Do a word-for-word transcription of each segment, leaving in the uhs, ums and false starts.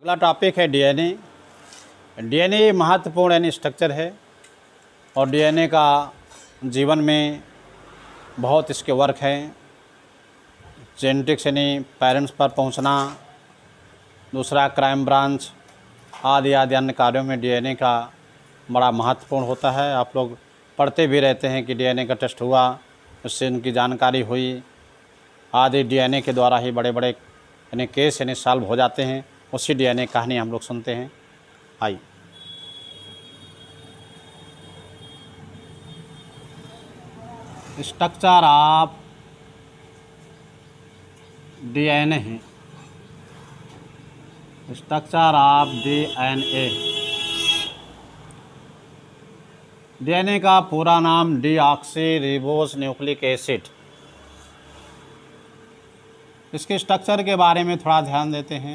अगला टॉपिक है DNA. DNA महत्वपूर्ण यानी स्ट्रक्चर है और डीएनए का जीवन में बहुत इसके वर्क हैं। जेनेटिक्स यानी पेरेंट्स पर पहुंचना, दूसरा क्राइम ब्रांच आदि आदि अन्य कार्यों में डीएनए का बड़ा महत्वपूर्ण होता है। आप लोग पढ़ते भी रहते हैं कि डीएनए का टेस्ट हुआ, उससे उनकी जानकारी हुई आदि। डीएनए के द्वारा ही बड़े बड़े यानी केस यानी सॉल्व हो जाते हैं। उसी डीएनए कहानी हम लोग सुनते हैं। आइए, स्ट्रक्चर ऑफ डीएनए है। स्ट्रक्चर ऑफ डीएनए, डीएनए का पूरा नाम डीऑक्सी रिबोस न्यूक्लिक एसिड। इसके स्ट्रक्चर के बारे में थोड़ा ध्यान देते हैं।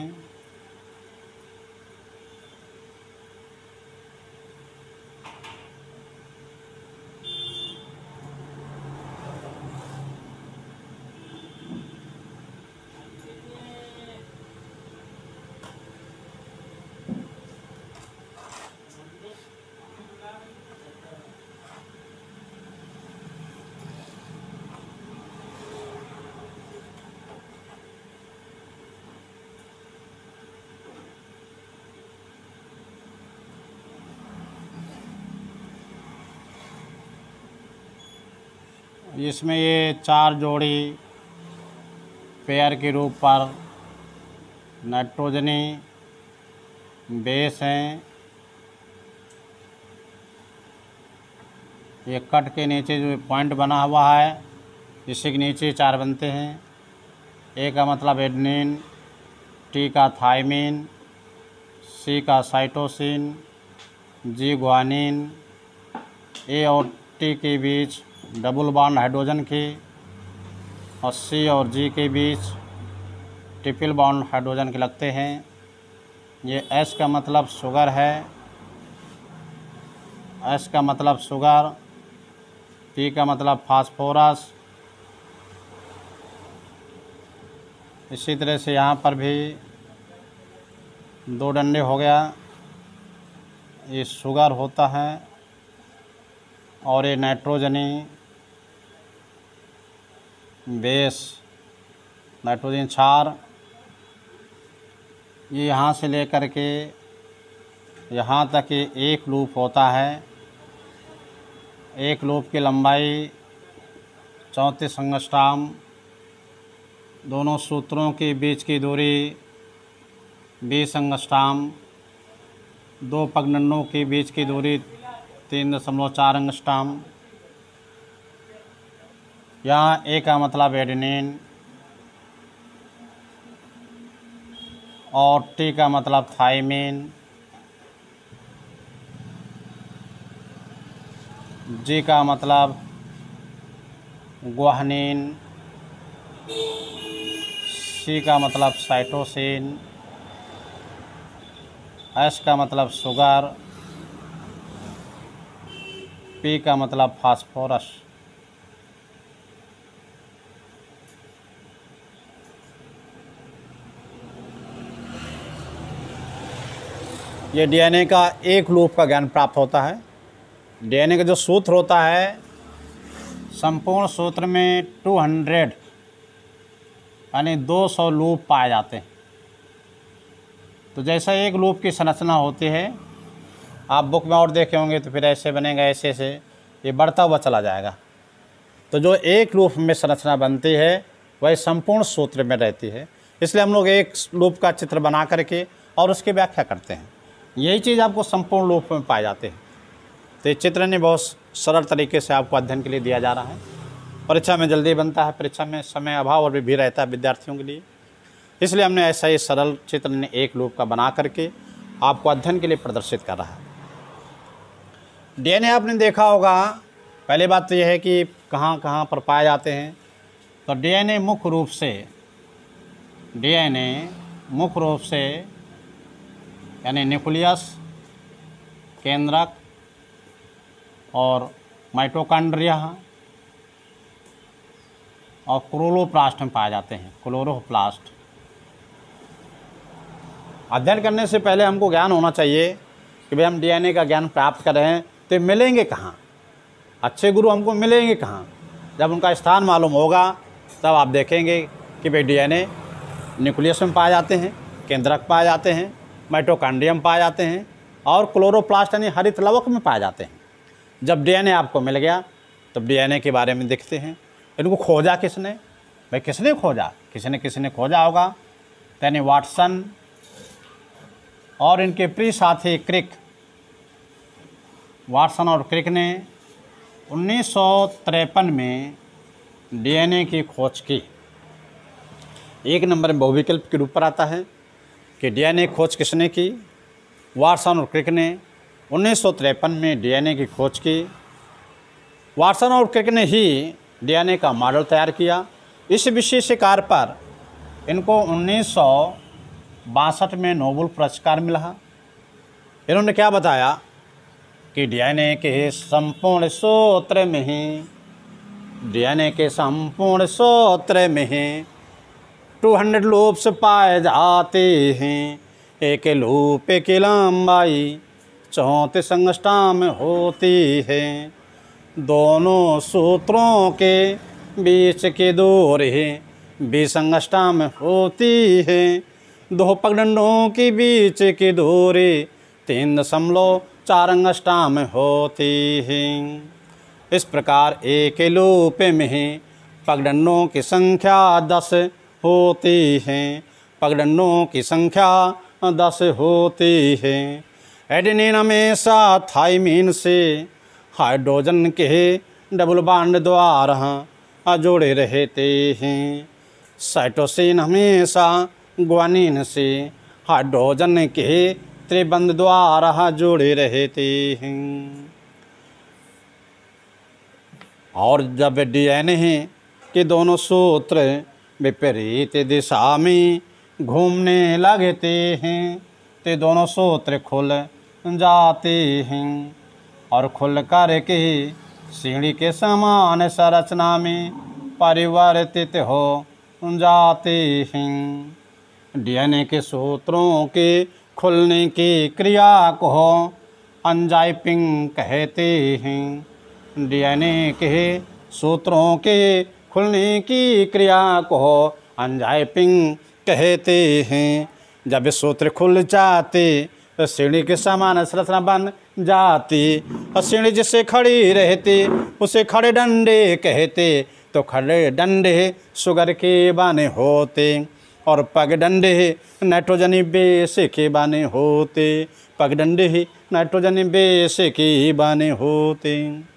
इसमें ये चार जोड़ी पेयर के रूप पर नाइट्रोजनी बेस हैं। ये कट के नीचे जो पॉइंट बना हुआ है, इसी के नीचे चार बनते हैं। ए का मतलब एडेनिन, टी का थायमिन, सी का साइटोसिन, जी ग्वानिन। ए और टी के बीच डबल बॉन्ड हाइड्रोजन की और सी और जी के बीच ट्रिपल बॉन्ड हाइड्रोजन के लगते हैं। ये एस का मतलब शुगर है, एस का मतलब शुगर, पी का मतलब फास्फोरस। इसी तरह से यहाँ पर भी दो डंडे हो गया, ये शुगर होता है और ये नाइट्रोजनी बेस, नाइट्रोजन क्षार। ये यहाँ से लेकर के यहाँ तक ये एक लूप होता है। एक लूप की लंबाई चौंतीस एंगस्ट्रॉम। दोनों सूत्रों के बीच की दूरी बीस एंगस्ट्रॉम। दो पगडंडों के बीच की दूरी तीन दशमलव चार एंगस्ट्रॉम। यहाँ ए का मतलब एडेनिन और टी का मतलब थायमिन, जी का मतलब ग्वानिन, सी का मतलब साइटोसिन, एस का मतलब शुगर, पी का मतलब फास्फोरस। ये डीएनए का एक लूप का ज्ञान प्राप्त होता है। डीएनए का जो सूत्र होता है, संपूर्ण सूत्र में दो सौ यानी दो सौ लूप पाए जाते हैं। तो जैसा एक लूप की संरचना होती है, आप बुक में और देखे होंगे तो फिर ऐसे बनेगा, ऐसे ऐसे ये बढ़ता हुआ चला जाएगा। तो जो एक लूप में संरचना बनती है वह संपूर्ण सूत्र में रहती है। इसलिए हम लोग एक लूप का चित्र बना करके और उसकी व्याख्या करते हैं। यही चीज़ आपको संपूर्ण लूप में पाए जाते हैं। तो ये चित्र ने बहुत सरल तरीके से आपको अध्ययन के लिए दिया जा रहा है। परीक्षा में जल्दी बनता है, परीक्षा में समय अभाव और भी रहता है विद्यार्थियों के लिए, इसलिए हमने ऐसा ही सरल चित्र ने एक लूप का बना करके आपको अध्ययन के लिए प्रदर्शित कर रहा है। डीएनए आपने देखा होगा, पहली बात तो यह है कि कहाँ कहाँ पर पाए जाते हैं। तो डीएनए मुख्य रूप से डीएनए मुख्य रूप से यानी न्यूक्लियस, केंद्रक और माइटोकॉन्ड्रिया और क्लोरोप्लास्ट में पाए जाते हैं। क्लोरोप्लास्ट अध्ययन करने से पहले हमको ज्ञान होना चाहिए कि भाई हम डीएनए का ज्ञान प्राप्त कर रहे हैं तो मिलेंगे कहाँ, अच्छे गुरु हमको मिलेंगे कहाँ। जब उनका स्थान मालूम होगा तब आप देखेंगे कि भाई डीएनए न्यूक्लियस में पाए जाते हैं, केंद्रक पाए जाते हैं, माइटोकॉन्ड्रियम पाए जाते हैं और क्लोरोप्लास्ट यानी हरित लवक में पाए जाते हैं। जब डीएनए आपको मिल गया तब डीएनए के बारे में देखते हैं। इनको खोजा किसने? भाई किसने खोजा? किसी ने किसी ने खोजा होगा। यानी वाटसन और इनके प्रिय साथी क्रिक, वाटसन और क्रिक ने उन्नीस सौ तिरपन में डीएनए की खोज की। एक नंबर में बहुविकल्प के रूप पर आता है कि डीएनए खोज किसने की? वाटसन और क्रिक ने उन्नीस सौ तिरपन में डीएनए की खोज की। वाटसन और क्रिक ने ही डीएनए का मॉडल तैयार किया। इस विशेष कार्य पर इनको उन्नीस सौ बासठ में नोबेल पुरस्कार मिला। इन्होंने क्या बताया कि डीएनए के संपूर्ण सूत्र में ही डीएनए के संपूर्ण सूत्र में ही टू हंड्रेड लूप्स पाए जाते हैं। एक लूप की लंबाई चौंतीस अंगस्ट्राम होती है। दोनों सूत्रों के बीच की दूरी बीस अंगस्ट्राम होती है। दो पगडंडों के बीच की दूरी तीन दशमलव चार अंगस्ट्राम होती है। इस प्रकार एक लूप में ही पगडंडों की संख्या दस होती है। पगडंडों की संख्या दस होती है। एडेनिन हमेशा थाइमिन से हाइड्रोजन के डबल बॉन्ड द्वारा जोड़े रहते हैं। साइटोसिन हमेशा ग्वानिन से हाइड्रोजन के त्रिबंध द्वारा जुड़े रहते हैं। और जब डीएनए के दोनों सूत्र विपरीत दिशा में घूमने लगते हैं तो दोनों सूत्र खुल जाते हैं और खुल कर के सीढ़ी के समान संरचना में परिवर्तित हो जाते हैं। डीएनए के सूत्रों के खुलने की क्रिया को अनजाइपिंग कहते हैं। डीएनए के सूत्रों के खुलने की क्रिया को अनजाइपिंग कहते हैं। जब सूत्र खुल जाते तो सीढ़ी के समान संरचना बन जाती और सीढ़ी जिससे खड़ी रहती उसे खड़े डंडे कहते। तो खड़े डंडे शुगर के बने होते और पगडंडे नाइट्रोजनी बेस के बने होते। पगडंडे ही नाइट्रोजनी बेस के बने होते।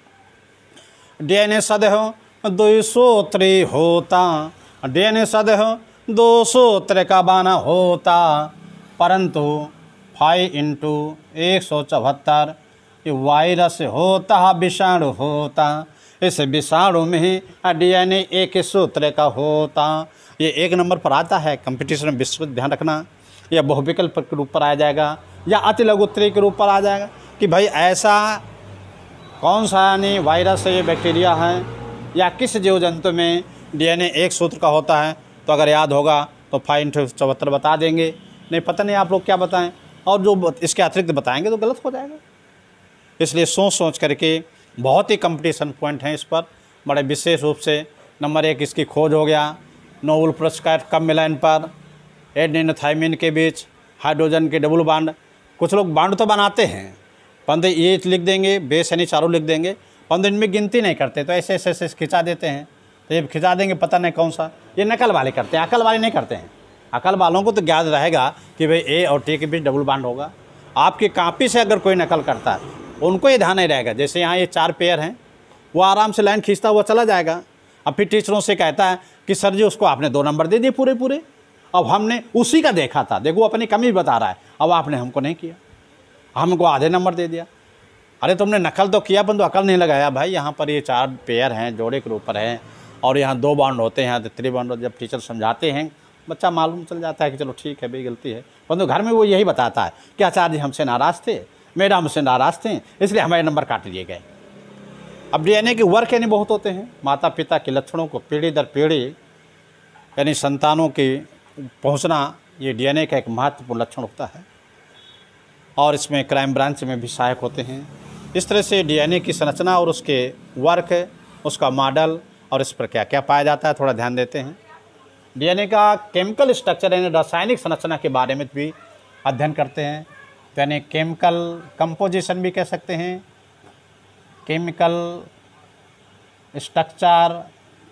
डीएनए सदैव दो सूत्री होता। डीएनए सदैव दो सूत्र का बना होता, परंतु फाइव इंटू एक सौ चौहत्तर वायरस होता, विषाणु होता। इस विषाणु में ही डीएनए एक सूत्र का होता। ये एक नंबर पर आता है कंपटीशन में, विश्व ध्यान रखना। या बहुविकल्प के रूप पर आ जाएगा या अति लघुत्तरी के रूप पर आ जाएगा कि भाई ऐसा कौन सा यानी वायरस है, ये बैक्टीरिया है या किस जीव जंतु में डीएनए एक सूत्र का होता है। तो अगर याद होगा तो फाइव इंटू चौहत्तर बता देंगे। नहीं पता नहीं आप लोग क्या बताएं, और जो इसके अतिरिक्त बताएंगे तो गलत हो जाएगा। इसलिए सोच सोच करके बहुत ही कंपटीशन पॉइंट हैं इस पर, बड़े विशेष रूप से। नंबर एक इसकी खोज हो गया, नोबेल पुरस्कार कब मिला इन पर? एडेनिन थाइमिन के बीच हाइड्रोजन के डबल बॉन्ड। कुछ लोग बॉन्ड तो बनाते हैं, परंतु ये लिख देंगे बेस यानी चारों लिख देंगे, परंतु इनमें गिनती नहीं करते। तो ऐसे ऐसे ऐसे खिंचा देते हैं, तो ये खिंचा देंगे पता नहीं कौन सा। ये नकल वाले करते हैं, अकल वाले नहीं करते हैं। अकल वालों को तो याद रहेगा कि भाई ए और टी के बीच डबल बॉन्ड होगा। आपकी कॉपी से अगर कोई नकल करता है उनको ये ध्यान नहीं रहेगा। जैसे यहाँ ये चार पेयर हैं, वो आराम से लाइन खींचता हुआ चला जाएगा। अब फिर टीचरों से कहता है कि सर जी उसको आपने दो नंबर दे दिए पूरे पूरे, अब हमने उसी का देखा था, देखो अपनी कमी बता रहा है, अब आपने हमको नहीं किया, हमको आधे नंबर दे दिया। अरे तुमने नकल तो किया परंतु अकल नहीं लगाया। भाई यहाँ पर ये चार पेयर हैं, जोड़े के ऊपर हैं, और यहाँ दो बॉन्ड होते हैं, यहाँ थ्री बॉन्ड। जब टीचर समझाते हैं बच्चा मालूम चल जाता है कि चलो ठीक है भाई गलती है, परंतु घर में वो यही बताता है कि आचार्य जी हमसे नाराज़ थे, मैडम हमसे नाराज़ थे, इसलिए हमारे नंबर काट लिए गए। अब डीएनए के वर्क यानी बहुत होते हैं। माता पिता के लक्षणों को पीढ़ी दर पीढ़ी यानी संतानों के पहुंचना ये डीएनए का एक महत्वपूर्ण लक्षण होता है और इसमें क्राइम ब्रांच में भी सहायक होते हैं। इस तरह से डीएनए की संरचना और उसके वर्क, उसका मॉडल और इस पर क्या क्या पाया जाता है थोड़ा ध्यान देते हैं। डीएनए का केमिकल स्ट्रक्चर यानी रासायनिक संरचना के बारे में भी अध्ययन करते हैं, यानी केमिकल कंपोजिशन भी कह सकते हैं, केमिकल स्ट्रक्चर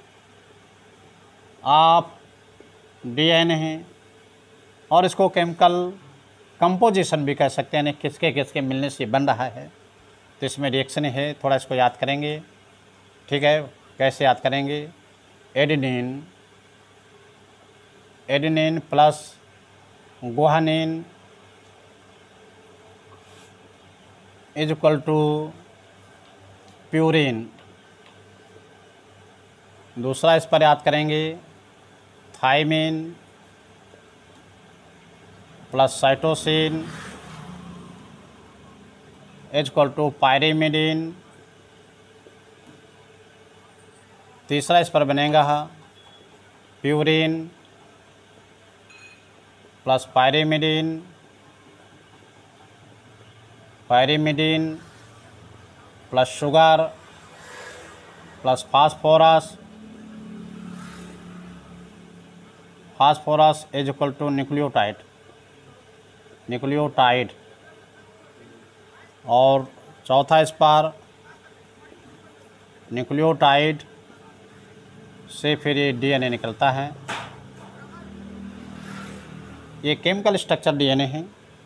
ऑफ डीएनए, और इसको केमिकल कंपोजिशन भी कह सकते हैं, यानी किसके किसके मिलने से बन रहा है। तो इसमें रिएक्शन है, थोड़ा इसको याद करेंगे, ठीक है। कैसे याद करेंगे? Adenine adenine plus guanine is equal to purine. दूसरा इस पर याद करेंगे thymine plus cytosine is equal to pyrimidine. तीसरा इस पर बनेगा purine plus pyrimidine pyrimidine plus sugar plus phosphorus phosphorus is equal to nucleotide nucleotide और चौथा इस पर न्यूक्लियोटाइड से फिर ये डीएनए निकलता है। ये केमिकल स्ट्रक्चर डीएनए है।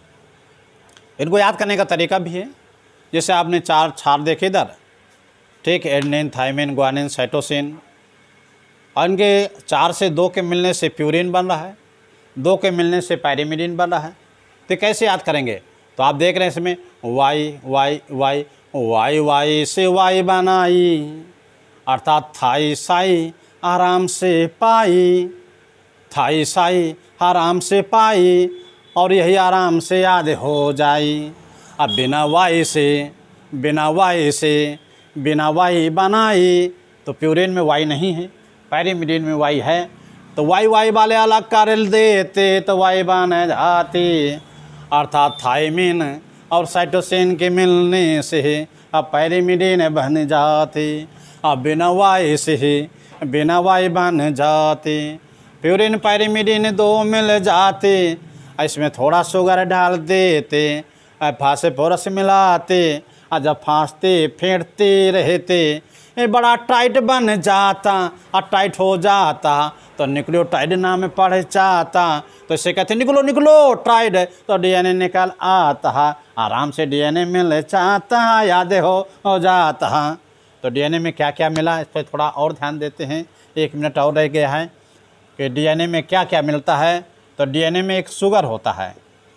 इनको याद करने का तरीका भी है, जैसे आपने चार क्षार देखे इधर, ठीक, एडेनिन, थायमिन, गुआनिन, साइटोसिन, और इनके चार से दो के मिलने से प्यूरिन बन रहा है, दो के मिलने से पायरिमिडीन बन रहा है। तो कैसे याद करेंगे? तो आप देख रहे हैं इसमें Y Y Y Y Y से वाई बनाई, अर्थात थाई साई आराम से पाई, थाई साई आराम से पाई, और यही आराम से याद हो जाई। अब बिना वाई से बिना वाई से बिना वाई बनाई, तो प्यूरिन में वाई नहीं है, पायरिमिडीन में वाई है, तो वाई वाई वाले अलग कर देते तो वाई बन जाती, अर्थात थायमिन और साइटोसिन के मिलने से अब पायरिमिडीन बन जाती। अब बिना वाई से बिना वाई बन जाते, प्यूरिन पायरिमिडीन दो मिल जाते, इसमें थोड़ा शुगर डाल देते, फास्फोरस मिलाते, और जब फांसते फेंटते रहते ये बड़ा टाइट बन जाता, और टाइट हो जाता तो न्यूक्लियोटाइड नाम पड़ जाता। तो इसे कहते निकलो निकलो टाइड, तो डीएनए निकल आता, आराम से डीएनए मिल जाता, याद हो हो जाता। तो डीएनए में क्या क्या मिला इस पर थोड़ा और ध्यान देते हैं, एक मिनट और रह गया है कि डीएनए में क्या क्या मिलता है। तो डीएनए में एक शुगर होता है,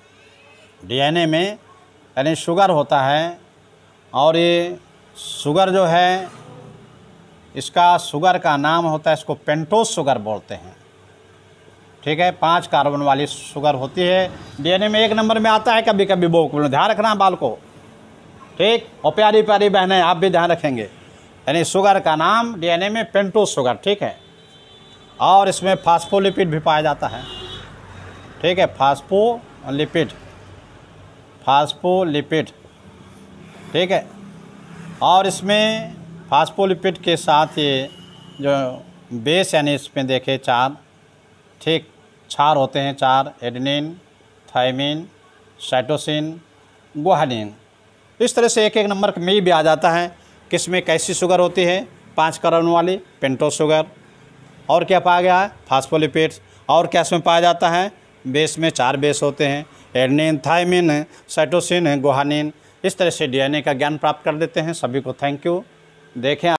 डीएनए में यानी शुगर होता है, और ये शुगर जो है इसका शुगर का नाम होता है, इसको पेंटोज शुगर बोलते हैं, ठीक है। पांच कार्बन वाली शुगर होती है, डीएनए में एक नंबर में आता है कभी कभी, वो ध्यान रखना बाल को, ठीक। और प्यारी प्यारी बहनें आप भी ध्यान रखेंगे, यानी शुगर का नाम डीएनए में पेंटोज शुगर, ठीक है। और इसमें फास्फोलिपिड भी पाया जाता है, ठीक है, फास्फोलिपिड फास्फोलिपिड ठीक है। और इसमें फास्फोलिपिड के साथ ये जो बेस यानी इसमें देखें चार, ठीक, क्षार होते हैं चार, एडेनिन, थायमिन, साइटोसिन, गुआनिन। इस तरह से एक एक नंबर में भी आ जाता है किसमें कैसी शुगर होती है, पांच कार्बन वाली पेंटोज शुगर। और क्या पाया गया है? फास्फोलिपिड्स। और क्या इसमें पाया जाता है? बेस में चार बेस होते हैं, एडेनिन, थायमिन, साइटोसिन, गुआनिन। इस तरह से डीएनए का ज्ञान प्राप्त कर देते हैं। सभी को थैंक यू। देखें